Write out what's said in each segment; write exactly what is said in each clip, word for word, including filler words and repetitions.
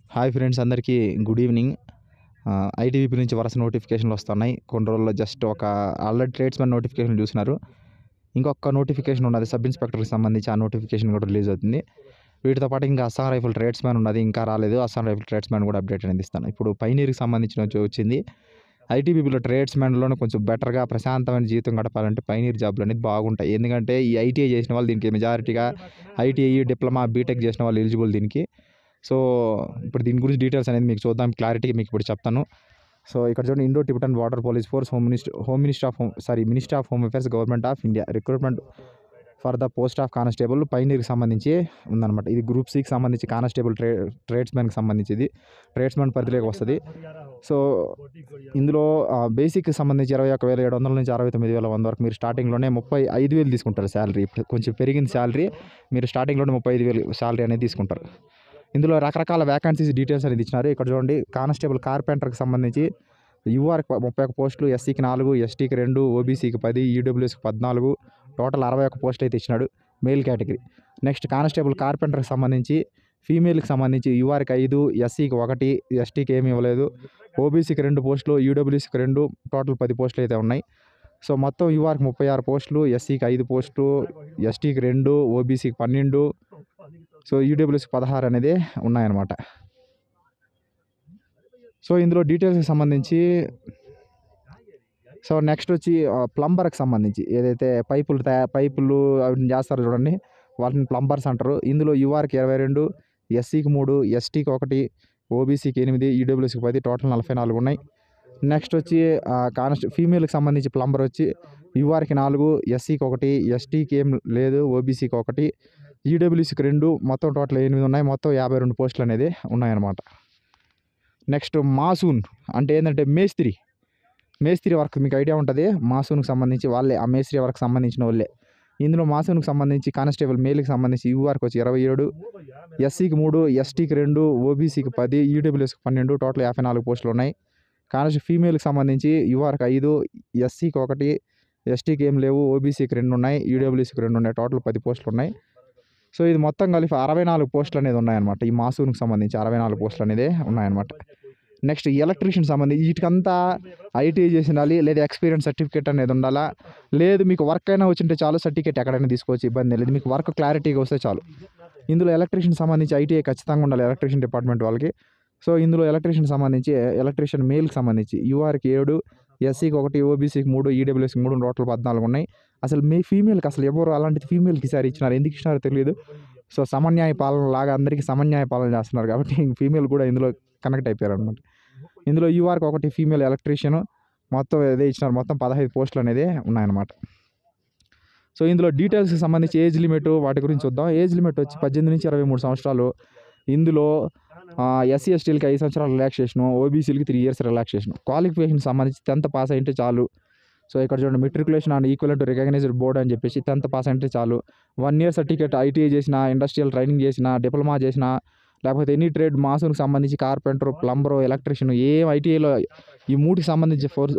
Hi friends, అందరికీ good evening. ITBP నుంచి వరుస నోటిఫికేషన్లు వస్తున్నాయి. కొన్ని రోజుల్లో జస్ట్ ఒక ఆల్రెడీ ట్రేడ్స్మెన్ నోటిఫికేషన్ చూసినారు. ఇంకొక నోటిఫికేషన్ ఉన్నది సబ్ ఇన్స్పెక్టర్కి సంబంధించి. ఆ నోటిఫికేషన్ కూడా రిలీజ్ అవుతుంది. వీటితో పాటు ఇంకా అస్సాం రైఫిల్ ట్రేడ్స్మెన్ ఉన్నది, ఇంకా రాలేదు. అస్సాం రైఫిల్ ట్రేడ్స్మెన్ కూడా అప్డేట్ అనేది ఇస్తాను. ఇప్పుడు పైనీర్కి సంబంధించిన వచ్చింది. ఐటీబీపీలో ట్రేడ్స్మెన్లోనే కొంచెం బెటర్గా ప్రశాంతమైన జీవితం గడపాలంటే పైనీర్ జాబ్లు అనేది బాగుంటాయి. ఎందుకంటే ఈ ఐటీఐ చేసిన వాళ్ళు దీనికి మెజారిటీగా ఐటీఐ, డిప్లొమా, బీటెక్ చేసిన వాళ్ళు ఎలిజిబుల్ దీనికి. సో ఇప్పుడు దీని గురించి డీటెయిల్స్ అనేది మీకు చూద్దాం, క్లారిటీగా మీకు ఇప్పుడు చెప్తాను. సో ఇక్కడ చూడండి, Indo Tibetan border police force, home minister home minister of home sorry minister of home affairs, government of India, recruitment for the post of constable పైనీర్కి సంబంధించి ఉందన్నమాట. ఇది గ్రూప్ సికి సంబంధించి కానిస్టేబుల్ ట్రే ట్రేడ్స్మెన్కి సంబంధించి ఇది ట్రేడ్స్మెన్ పరిధిలోకి వస్తుంది. సో ఇందులో బేసిక్కి సంబంధించి ఇరవై ఒక వేల ఏడు వందల నుంచి అరవై తొమ్మిది వేల వంద వరకు మీరు స్టార్టింగ్లోనే ముప్పై ఐదు వేలు తీసుకుంటారు శాలరీ. ఇప్పుడు కొంచెం పెరిగింది శాలరీ, మీరు స్టార్టింగ్లోనే ముప్పై ఐదు వేలు శాలరీ అనేది తీసుకుంటారు. ఇందులో రకరకాల వ్యాకెన్సీస్ డీటెయిల్స్ అనేది ఇచ్చినారు. ఇక్కడ చూడండి, కానిస్టేబుల్ కార్పెంటర్కి సంబంధించి యూఆర్కి ముప్పై ఒక పోస్టులు, ఎస్సీకి నాలుగు, ఎస్టీకి రెండు, ఓబీసీకి పది, ఈడబ్ల్యూఎస్కి పద్నాలుగు, టోటల్ అరవై ఒక పోస్టులు అయితే ఇచ్చినాడు మేల్ కేటగిరీ. నెక్స్ట్ కానిస్టేబుల్ కార్పెంటర్కి సంబంధించి ఫీమేల్కి సంబంధించి యూఆర్కి ఐదు, ఎస్సీకి ఒకటి, ఎస్టీకి ఏమి ఇవ్వలేదు, ఓబీసీకి రెండు పోస్టులు, ఈడబ్ల్యూఎస్కి రెండు, టోటల్ పది పోస్టులు అయితే ఉన్నాయి. సో మొత్తం యూఆర్కి ముప్పై ఆరు పోస్టులు, ఎస్సీకి ఐదు పోస్టులు, ఎస్టీకి రెండు, ఓబీసీకి పన్నెండు, సో ఈడబ్ల్యూఎస్కి పదహారు అనేది ఉన్నాయన్నమాట. సో ఇందులో డీటెయిల్స్కి సంబంధించి సో నెక్స్ట్ వచ్చి ప్లంబర్కి సంబంధించి ఏదైతే పైపులు తయా పైపులు అవి చేస్తారో చూడండి, వాటిని ప్లంబర్స్ అంటారు. ఇందులో యూఆర్కి ఇరవై రెండు, ఎస్సీకి మూడు, ఎస్టీకి ఒకటి, ఓబీసీకి ఎనిమిది, ఈడబ్ల్యూఎస్కి పది, టోటల్ నలభై నాలుగు ఉన్నాయి. నెక్స్ట్ వచ్చి కానిస్టే ఫీమేల్కి సంబంధించి ప్లంబర్ వచ్చి యూఆర్కి నాలుగు, ఎస్సీకి ఒకటి, ఎస్టీకి ఏం లేదు, ఓబీసీకి ఒకటి, ఈడబ్ల్యూసీకి రెండు, మొత్తం టోటల్ ఎనిమిది ఉన్నాయి. మొత్తం యాభై రెండు పోస్టులు అనేది ఉన్నాయన్నమాట. నెక్స్ట్ మాసూన్ అంటే ఏంటంటే మేస్త్రి మేస్త్రి వర్క్ మీకు ఐడియా ఉంటుంది. మాసూన్కి సంబంధించి వాళ్ళే ఆ మేస్త్రి వర్క్ సంబంధించిన వాళ్ళే. ఇందులో మాసూన్కి సంబంధించి కానిస్టేబుల్ మేల్కి సంబంధించి యూఆర్కి వచ్చి ఇరవై ఏడు, ఎస్సీకి మూడు, ఎస్టీకి రెండు, ఓబీసీకి పది, ఈడబ్ల్యూఎస్కి పన్నెండు, టోటల్ యాభై నాలుగు పోస్టులు ఉన్నాయి. కానిస్టే ఫీమేల్కి సంబంధించి యూఆర్కి ఐదు, ఎస్సీకి ఒకటి, ఎస్టీకి ఏం లేవు, ఓబీసీకి రెండు ఉన్నాయి, ఈడబ్ల్యూసీకి రెండు ఉన్నాయి, టోటల్ పది పోస్టులు ఉన్నాయి. సో ఇది మొత్తం కలిపి అరవై నాలుగు పోస్టులు అనేది ఉన్నాయన్నమాట. ఈ మాసూన్కి సంబంధించి అరవై నాలుగు పోస్టులు అనేది ఉన్నాయన్నమాట. నెక్స్ట్ ఎలక్ట్రీషియన్ సంబంధించి వీటికంతా ఐటీఐ చేసి ఉండాలి, లేదా ఎక్స్పీరియన్స్ సర్టిఫికేట్ అనేది ఉండాలా. లేదు మీకు వర్క్ అయినా వచ్చింటే చాలు, సర్టిఫికేట్ ఎక్కడైనా తీసుకోవచ్చు, ఇబ్బంది లేదు. మీకు వర్క్ క్లారిటీగా వస్తే చాలు. ఇందులో ఎలక్ట్రీషియన్ సంబంధించి ఐటీఐ ఖచ్చితంగా ఉండాలి ఎలక్ట్రీషియన్ డిపార్ట్మెంట్ వాళ్ళకి. సో ఇందులో ఎలక్ట్రీషియన్ సంబంధించి ఎలక్ట్రీషియన్ మేల్కి సంబంధించి యూఆర్కి ఏడు, ఎస్సీకి ఒకటి, ఓబీసీకి మూడు, ఈడబ్ల్యూఎస్కి మూడు, టోటల్ పద్నాలుగు ఉన్నాయి. అసలు మీ ఫీమేల్కి అసలు ఎవరు అలాంటిది ఫీమేల్కి ఈసారి ఇచ్చినారు, ఎందుకు ఇచ్చినారో తెలియదు. సో సమన్యాయ పాలన లాగా అందరికీ సమన్యాయ పాలన చేస్తున్నారు కాబట్టి ఫీమేల్ కూడా ఇందులో కనెక్ట్ అయిపోయారు అనమాట. ఇందులో యూఆర్కి ఒకటి ఫీమేల్ ఎలక్ట్రీషియన్, మొత్తం అదే ఇచ్చినారు. మొత్తం పదహైదు పోస్టులు అనేది ఉన్నాయన్నమాట. సో ఇందులో డీటెయిల్స్కి సంబంధించి ఏజ్ లిమిట్ వాటి గురించి చూద్దాం. ఏజ్ లిమిట్ వచ్చి పద్దెనిమిది నుంచి ఇరవై మూడు సంవత్సరాలు. ఇందులో ఎస్సీ ఎస్టీలకి ఐదు సంవత్సరాల రిలాక్సేషను, ఓబీసీలకి త్రీ ఇయర్స్ రిలాక్సేషన్. క్వాలిఫికేషన్ సంబంధించి టెన్త్ పాస్ అయితే చాలు. సో ఇక్కడ చూడండి, matriculation and equal to recognised board అని చెప్పేసి టెన్త్ పాస్ అంటే చాలు. వన్ ఇయర్ సర్టిఫికేట్ ఐటీఐ చేసిన, ఇండస్ట్రియల్ ట్రైనింగ్ చేసిన, డిప్లొమా చేసిన, లేకపోతే ఎనీ ట్రేడ్ మాసూన్కి సంబంధించి కార్పెంటర్, ప్లంబరు, ఎలక్ట్రీషియన్ ఏం ఐటీఐలో ఈ మూటికి సంబంధించి ఫోర్స్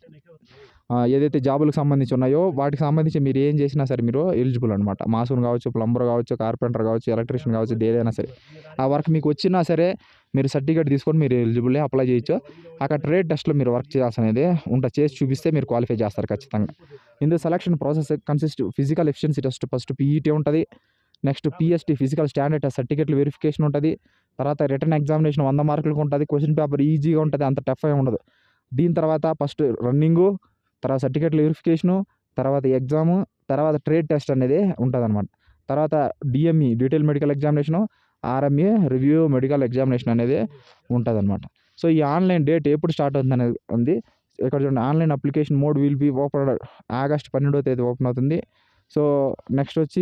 ఏదైతే జాబులకు సంబంధించి ఉన్నాయో వాటికి సంబంధించి మీరు ఏం చేసినా సరే మీరు ఎలిజిబుల్ అనమాట. మాసూన్ కావచ్చు, ప్లంబర్ కావచ్చు, కార్పెంటర్ కావచ్చు, ఎలక్ట్రీషియన్ కావచ్చు, ఏదైనా సరే ఆ వర్క్ మీకు వచ్చినా సరే మీరు సర్టిఫికేట్ తీసుకొని మీరు ఎలిజిబుల్లే అప్లై చేయొచ్చు. అక్కడ ట్రేడ్ టెస్ట్లో మీరు వర్క్ చేయాల్సి అనేది ఉంటా, చేసి చూపిస్తే మీరు క్వాలిఫై చేస్తారు ఖచ్చితంగా. ఇందులో selection process consist physical efficiency test, first PET ఉంటుంది. Next PST physical standard test సర్టిఫికేట్లు వెరిఫికేషన్ ఉంటుంది. తర్వాత రిటర్న్ ఎగ్జామినేషన్ వంద మార్కులకు ఉంటుంది. క్వశ్చన్ పేపర్ ఈజీగా ఉంటుంది, అంత టఫ్ ఏమి ఉండదు. దీని తర్వాత ఫస్ట్ రన్నింగు, తర్వాత సర్టిఫికేట్ల వెరిఫికేషను, తర్వాత ఎగ్జాము, తర్వాత ట్రేడ్ టెస్ట్ అనేది ఉంటుంది అనమాట. తర్వాత DME detail medical examination, RMA review medical examination అనేది ఉంటుంది అనమాట. సో ఈ ఆన్లైన్ డేట్ ఎప్పుడు స్టార్ట్ అవుతుంది అనేది ఉంది. ఇక్కడ చూడండి, online application mode will be open August పన్నెండవ తేదీ ఓపెన్ అవుతుంది. సో నెక్స్ట్ వచ్చి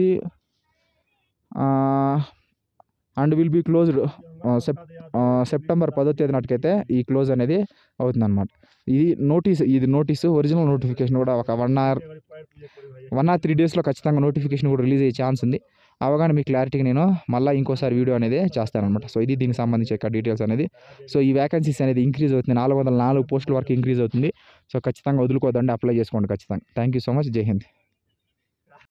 and will be closed Sep September పదో తేదీ నాటికైతే ఈ క్లోజ్ అనేది అవుతుందన్నమాట. ఇది నోటీస్ ఇది నోటీసు ఒరిజినల్ నోటిఫికేషన్ కూడా ఒక one hour one or three డేస్లో ఖచ్చితంగా నోటిఫికేషన్ కూడా రిలీజ్ అయ్యే ఛాన్స్ ఉంది. అవగానే మీకు క్లారిటీగా నేను మళ్ళీ ఇంకోసారి వీడియో అనేది చేస్తానమాట. సో ఇది దీనికి సంబంధించి యొక్క డీటెయిల్స్ అనేది. సో ఈ వ్యాకెన్సీస్ అనేది ఇంక్రీజ్ అవుతుంది, నాలుగు వందల నాలుగు పోస్టుల వరకు ఇంక్రీజ్ అవుతుంది. సో ఖచ్చితంగా వదులుకోదండి, అప్లై చేసుకోండి ఖచ్చితంగా. Thank you so much. జై హింద్.